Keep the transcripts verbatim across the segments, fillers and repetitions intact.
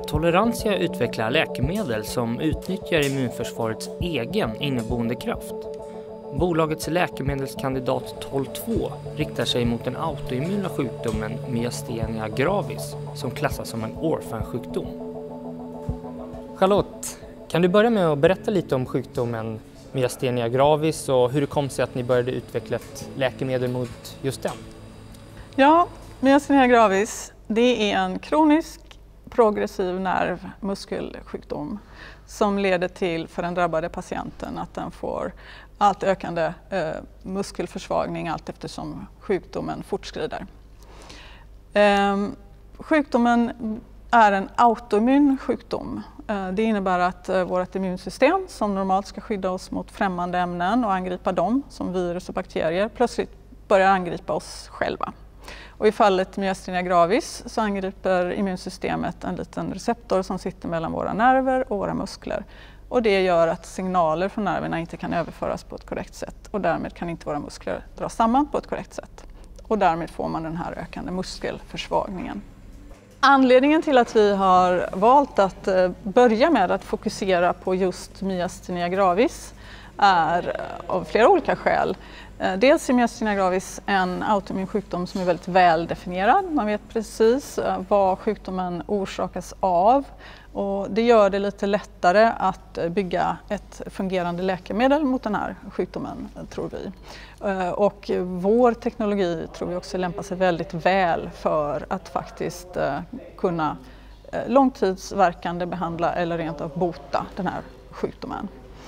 Toleransia utvecklar läkemedel som utnyttjar immunförsvarets egen inneboende kraft. Bolagets läkemedelskandidat tolv två riktar sig mot den autoimmuna sjukdomen myasthenia gravis som klassas som en orphan-sjukdom. Charlotte, kan du börja med att berätta lite om sjukdomen myasthenia gravis och hur det kom sig att ni började utveckla ett läkemedel mot just den? Ja, myasthenia gravis, det är en kronisk progressiv nerv-muskelsjukdom som leder till för den drabbade patienten att den får allt ökande eh, muskelförsvagning allt eftersom sjukdomen fortskrider. Eh, sjukdomen är en autoimmun sjukdom. Eh, det innebär att eh, vårt immunsystem som normalt ska skydda oss mot främmande ämnen och angripa dem som virus och bakterier plötsligt börjar angripa oss själva. Och i fallet myasthenia gravis så angriper immunsystemet en liten receptor som sitter mellan våra nerver och våra muskler. Och det gör att signaler från nerverna inte kan överföras på ett korrekt sätt och därmed kan inte våra muskler dras samman på ett korrekt sätt. Och därmed får man den här ökande muskelförsvagningen. Anledningen till att vi har valt att börja med att fokusera på just myasthenia gravis är av flera olika skäl. Dels är myasthenia gravis en autoimmun sjukdom som är väldigt väl definierad. Man vet precis vad sjukdomen orsakas av och det gör det lite lättare att bygga ett fungerande läkemedel mot den här sjukdomen, tror vi. Och vår teknologi tror vi också lämpar sig väldigt väl för att faktiskt kunna långtidsverkande behandla eller rent av bota den här sjukdomen.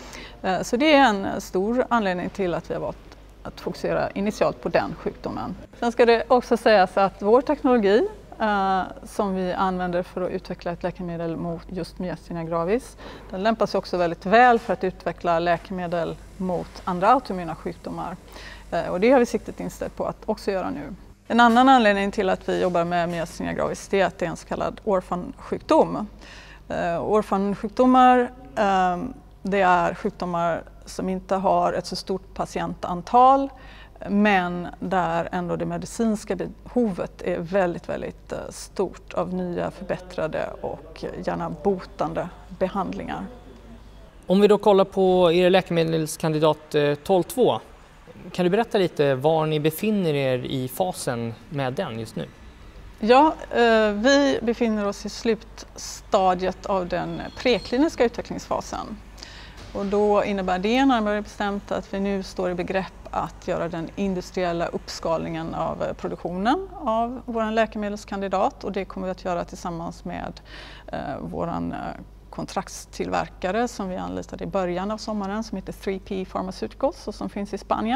Så det är en stor anledning till att vi har valt att fokusera initialt på den sjukdomen. Sen ska det också sägas att vår teknologi eh, som vi använder för att utveckla ett läkemedel mot just myasthenia gravis, den lämpar sig också väldigt väl för att utveckla läkemedel mot andra autoimmuna sjukdomar. Eh, och det har vi siktet inställt på att också göra nu. En annan anledning till att vi jobbar med myasthenia gravis är att det är en så kallad orphan-sjukdom. Eh, orphan-sjukdomar eh, det är sjukdomar som inte har ett så stort patientantal men där ändå det medicinska behovet är väldigt, väldigt stort av nya förbättrade och gärna botande behandlingar. Om vi då kollar på er läkemedelskandidat tolv två, kan du berätta lite var ni befinner er i fasen med den just nu? Ja, vi befinner oss i slutstadiet av den prekliniska utvecklingsfasen. Och då innebär det närmare bestämt att vi nu står i begrepp att göra den industriella uppskalningen av produktionen av vår läkemedelskandidat och det kommer vi att göra tillsammans med eh, vår eh, kontraktstillverkare som vi anlitade i början av sommaren som heter tre P Pharmaceuticals och som finns i Spanien.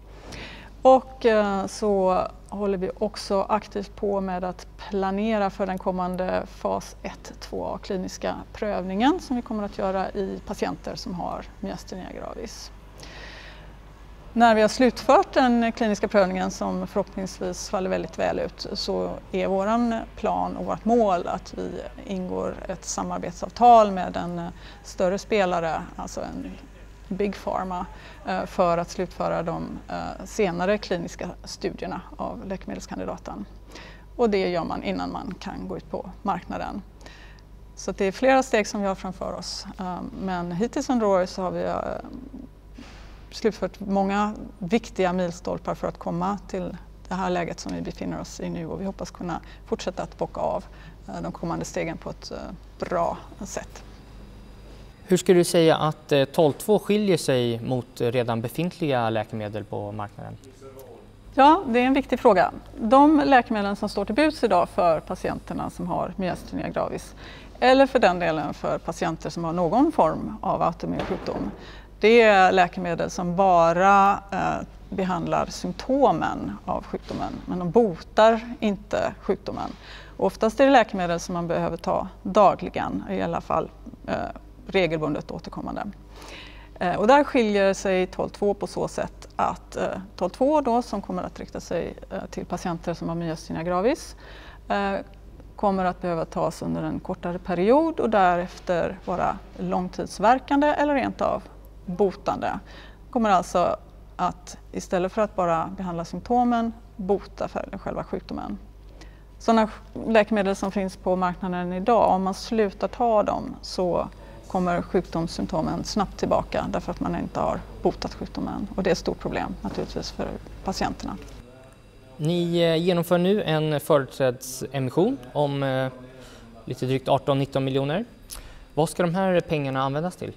Och eh, så håller vi också aktivt på med att planera för den kommande fas ett två A kliniska prövningen som vi kommer att göra i patienter som har myasthenia gravis. När vi har slutfört den kliniska prövningen som förhoppningsvis faller väldigt väl ut så är våran plan och vårt mål att vi ingår ett samarbetsavtal med en större spelare, alltså en Big Pharma, för att slutföra de senare kliniska studierna av läkemedelskandidaten. Och det gör man innan man kan gå ut på marknaden. Så det är flera steg som vi har framför oss. Men hittills under året så har vi slutfört många viktiga milstolpar för att komma till det här läget som vi befinner oss i nu. Och vi hoppas kunna fortsätta att bocka av de kommande stegen på ett bra sätt. Hur skulle du säga att tolv två skiljer sig mot redan befintliga läkemedel på marknaden? Ja, det är en viktig fråga. De läkemedel som står till buds idag för patienterna som har myasthenia gravis eller för den delen för patienter som har någon form av autoimmun sjukdom, det är läkemedel som bara eh, behandlar symptomen av sjukdomen men de botar inte sjukdomen. Och oftast är det läkemedel som man behöver ta dagligen, i alla fall eh, regelbundet återkommande. Eh, och där skiljer sig tolv två på så sätt att eh, tolv två då, som kommer att rikta sig eh, till patienter som har myasthenia gravis eh, kommer att behöva tas under en kortare period och därefter vara långtidsverkande eller rent av botande. Kommer alltså att istället för att bara behandla symptomen bota för själva sjukdomen. sådana läkemedel som finns på marknaden idag, om man slutar ta dem så kommer sjukdomssymptomen snabbt tillbaka därför att man inte har botat sjukdomen. Och det är ett stort problem naturligtvis för patienterna. Ni genomför nu en företrädesemission om eh, lite drygt arton nitton miljoner. Vad ska de här pengarna användas till?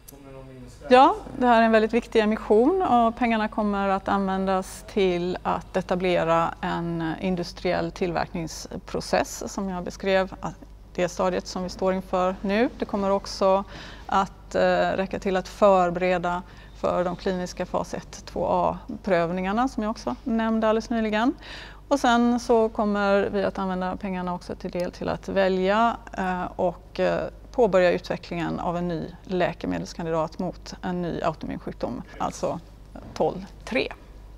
Ja, det här är en väldigt viktig emission och pengarna kommer att användas till att etablera en industriell tillverkningsprocess som jag beskrev, det stadiet som vi står inför nu. Det kommer också att räcka till att förbereda för de kliniska fas ett två A-prövningarna som jag också nämnde alldeles nyligen. Och sen så kommer vi att använda pengarna också till del till att välja och påbörja utvecklingen av en ny läkemedelskandidat mot en ny autoimmun sjukdom, alltså tolv tre.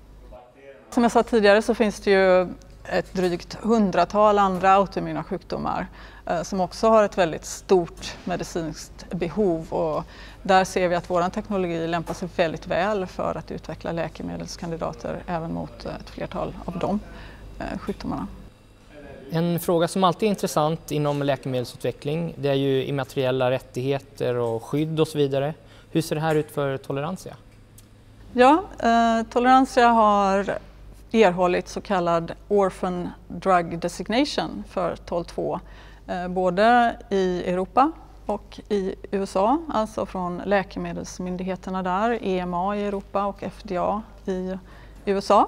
Som jag sa tidigare så finns det ju ett drygt hundratal andra autoimmuna sjukdomar eh, som också har ett väldigt stort medicinskt behov, och där ser vi att vår teknologi lämpar sig väldigt väl för att utveckla läkemedelskandidater även mot ett flertal av de eh, sjukdomarna. En fråga som alltid är intressant inom läkemedelsutveckling, det är ju immateriella rättigheter och skydd och så vidare. Hur ser det här ut för Toleransia? Ja, eh, Toleransia har erhållit så kallad Orphan Drug Designation för tolv två, eh, både i Europa och i U S A, alltså från läkemedelsmyndigheterna där, E M A i Europa och F D A i U S A.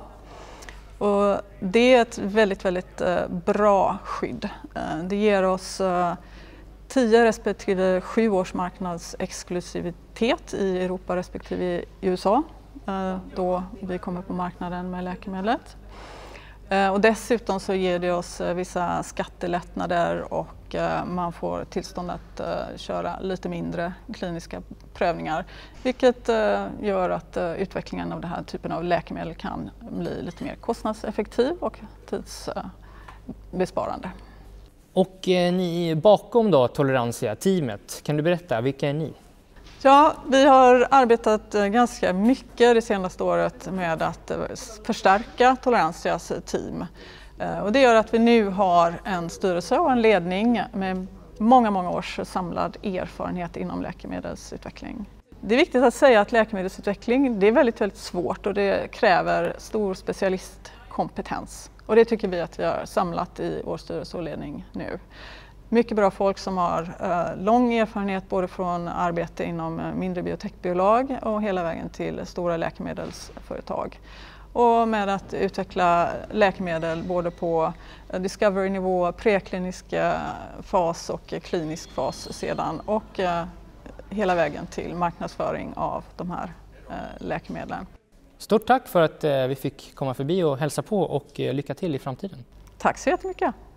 Och det är ett väldigt, väldigt eh, bra skydd. Eh, det ger oss eh, tio respektive sju års marknadsexklusivitet i Europa respektive i U S A eh, då vi kommer på marknaden med läkemedlet. Eh, och dessutom så ger det oss eh, vissa skattelättnader och eh, man får tillstånd att eh, köra lite mindre kliniska prövningar, vilket eh, gör att eh, utvecklingen av den här typen av läkemedel kan bli lite mer kostnadseffektiv och tidsbesparande. Eh, och eh, ni bakom då Toleransia-teamet, kan du berätta, vilka är ni? Ja, vi har arbetat ganska mycket det senaste året med att förstärka Toleransias team. Och det gör att vi nu har en styrelse och en ledning med många, många års samlad erfarenhet inom läkemedelsutveckling. Det är viktigt att säga att läkemedelsutveckling det är väldigt, väldigt svårt och det kräver stor specialistkompetens. Och det tycker vi att vi har samlat i vår styrelse och ledning nu. Mycket bra folk som har eh, lång erfarenhet både från arbete inom mindre biotechbolag och hela vägen till stora läkemedelsföretag. Och med att utveckla läkemedel både på discovery-nivå, preklinisk fas och klinisk fas sedan och eh, hela vägen till marknadsföring av de här eh, läkemedlen. Stort tack för att eh, vi fick komma förbi och hälsa på och eh, lycka till i framtiden. Tack så jättemycket.